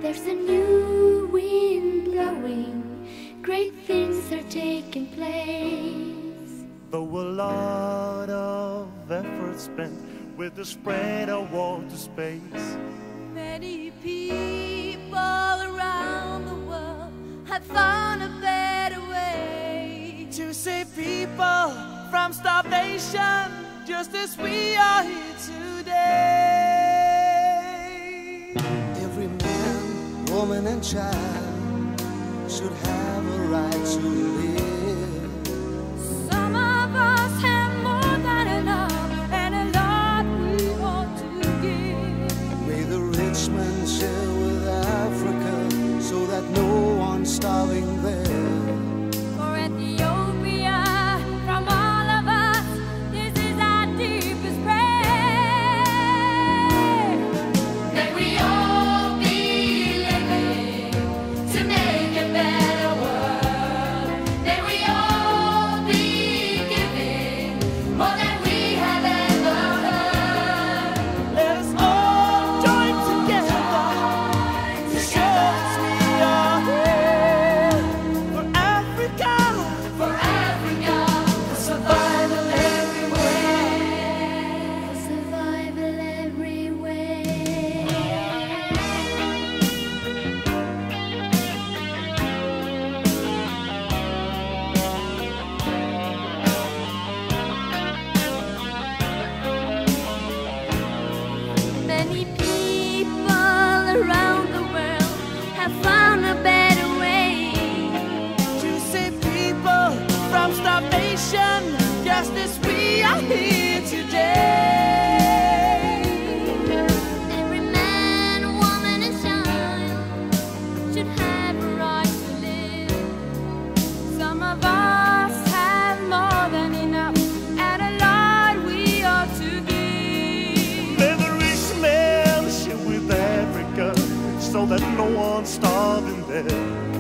There's a new wind blowing, great things are taking place. Though a lot of effort spent with the spread of war to space, many people around the world have found a better way to save people from starvation, just as we are here today. Every man, woman and child should have a right to live. Some of us have more than enough, and a lot we ought to give. May the rich man share with Africa, so that no one's starving there. For Ethiopia, from all of us, this is our deepest prayer. That we all be living to make a better world. That we all be giving more than we have ever heard. Let us all join together to show us we are here for Africa, For Africa, for survival everywhere. For survival everywhere. Many people around the world have found a better way to save people from starvation, just as we are here today. Every man, woman, and child should have a right to live. Some of us have more than enough, and a lot we ought to give. Let the rich man share with Africa, so that no one's starving there.